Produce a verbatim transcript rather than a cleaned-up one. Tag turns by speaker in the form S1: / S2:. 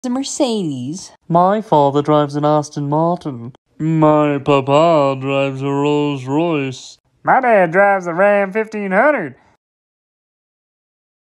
S1: a Mercedes.
S2: My father drives an Aston Martin. My papa drives a Rolls Royce.
S3: My dad drives a Ram fifteen hundred.